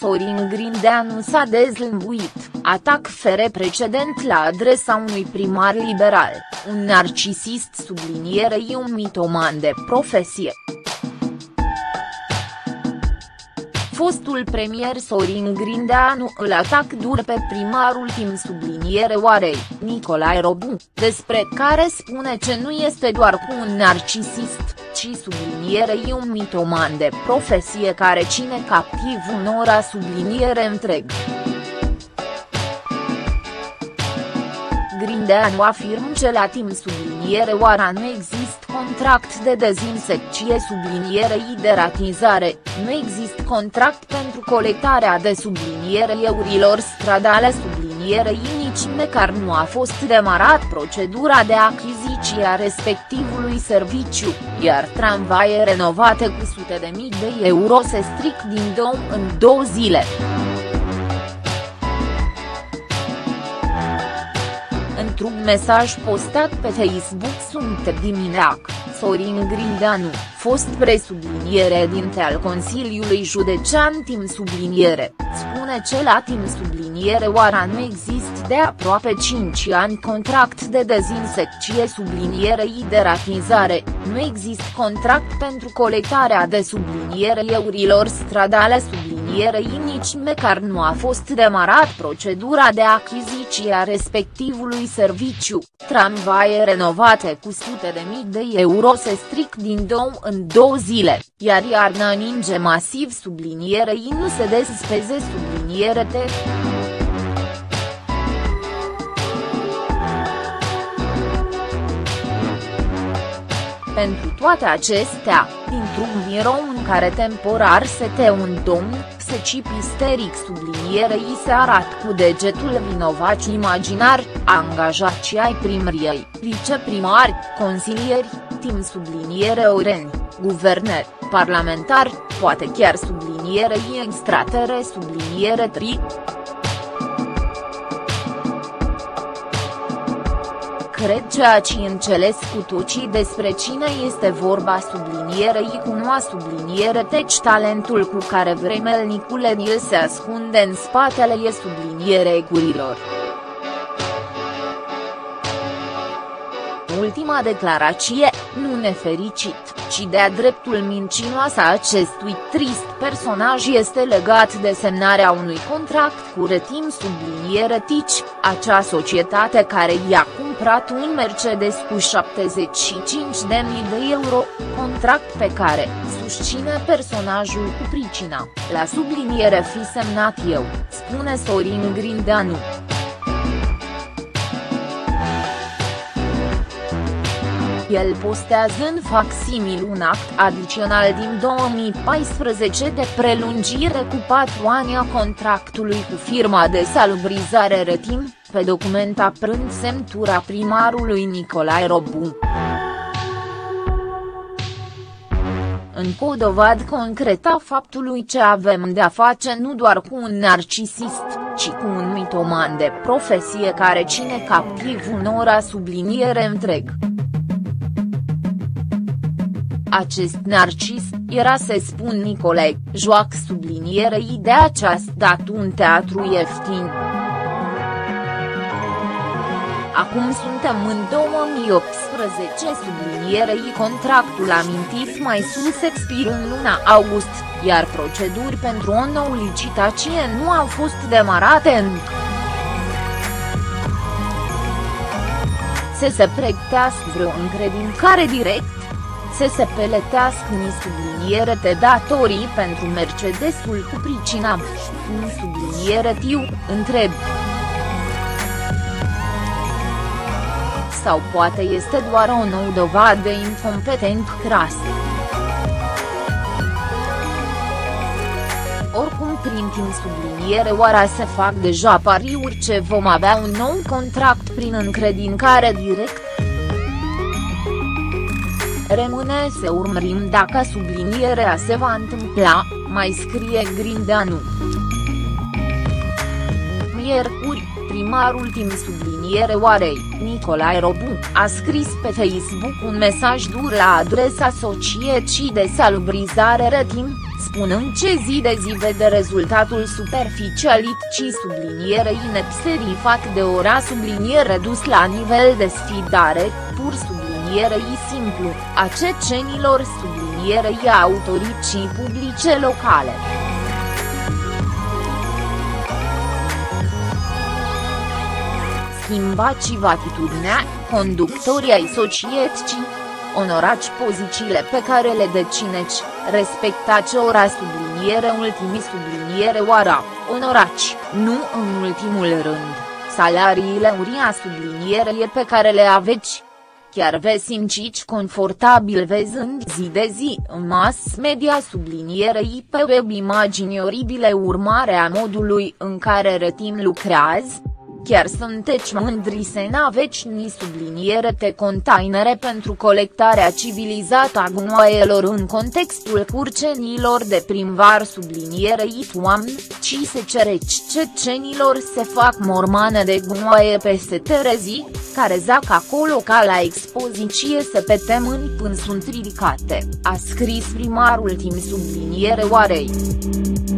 Sorin Grindeanu s-a dezlănțuit, atac fere precedent la adresa unui primar liberal, un narcisist sublinierei un mitoman de profesie. Fostul premier Sorin Grindeanu îl atac dur pe primarul Tim subliniere Oarei, Nicolae Robu, despre care spune ce nu este doar cu un narcisist, ci sublinierei un mitoman de profesie care ține captiv un ora subliniere întreg. Grindeanu afirmă că la Tim subliniere Oara nu există contract de dezinsecție sublinierei de ratizare, nu există contract pentru colectarea de subliniere eurilor stradale sublinierei nici măcar nu a fost demarat procedura de achiziție a respectivului serviciu, iar tramvaie renovate cu sute de mii de euro se stric din 2 în 2 zile. Într-un mesaj postat pe Facebook sunt dimineac, Sorin Grindeanu, fost presubliniere dinte al Consiliului Județean Tim subliniere, spune că la Tim subliniere Oara nu există de aproape 5 ani contract de dezinsecție sublinierei de ratizare, nu există contract pentru colectarea de subliniere eurilor stradale sublinierei nici măcar nu a fost demarat procedura de achiziție a respectivului serviciu, tramvaie renovate cu sute de mii de euro se stric din 2 în 2 zile, iar iarna ninge masiv sublinierei nu se despeze subliniere te. Pentru toate acestea, dintr-un birou în care temporar sete un domn, secip isteric sublinierei se arată cu degetul vinovați imaginar, angajații ai primăriei, viceprimari, consilieri, Tim subliniere oreni, guverneri, parlamentari, poate chiar sublinierei extratere subliniere tri. Cred ceea ce înțeles cu toții despre cine este vorba sublinierei cu noua subliniere deci talentul cu care vremelnicul el se ascunde în spatele e sublinierei gurilor. Ultima declarație, nu nefericit, ci de-a dreptul mincinoasă a acestui trist personaj este legat de semnarea unui contract cu Retim subliniere Tici, acea societate care i-a cumpărat un Mercedes cu 75.000 de euro, contract pe care, susține personajul cu pricina, la subliniere fi semnat eu, spune Sorin Grindeanu. El postează în facsimil un act adițional din 2014 de prelungire cu 4 ani a contractului cu firma de salubrizare Retim, pe document aprând semnătura primarului Nicolae Robu. Încă o dovadă concretă a faptului că avem de-a face nu doar cu un narcisist, ci cu un mitoman de profesie care ține captiv un ora subliniere întreg. Acest narcis, era să spun Nicolae, joacă sublinierei de această dată un teatru ieftin. Acum suntem în 2018 sublinierei contractul amintit mai sus expiră în luna august, iar proceduri pentru o nouă licitație nu au fost demarate încă. Să se pregătească vreo încredințare direct? Să se peletească ni subliniere de datorii pentru Mercedesul cu pricina, un subliniere tiu, întreb. Sau poate este doar o nouă dovadă de incompetent cras. Oricum prin Tim subliniere Oara se fac deja pariuri ce vom avea un nou contract prin încredințare direct. Rămâne să urmărim dacă sublinierea se va întâmpla, mai scrie Grindeanu. Miercuri, primarul Tim subliniere Oarei, Nicolae Robu, a scris pe Facebook un mesaj dur la adresa societății de salubrizare Retim, spunând ce zi de zi vede rezultatul superficialității sublinierei nepserii fac de ora subliniere dus la nivel de sfidare, pur sublinierei simplu, a cecenilor sublinierei autoricii publice locale. Schimbați-vă atitudinea, conductorii ai societății. Onorați pozițiile pe care le dețineți, respectați ora subliniere ultimii subliniere oara, onorați, nu în ultimul rând, salariile uria sublinierie pe care le aveți. Chiar vă simțiți confortabil văzând zi de zi în mass media sublinierei pe web imagini oribile urmare a modului în care retim lucrează? Chiar sunteți mândri să n-aveți ni subliniere de containere pentru colectarea civilizată a gunoaielor în contextul curcenilor de primvar sublinierei toamnă, ci se cereți cecenilor să fac mormană de gunoaie peste terezii, care zac acolo ca la expoziție să pe temâni până sunt ridicate, a scris primarul timp subliniere oarei.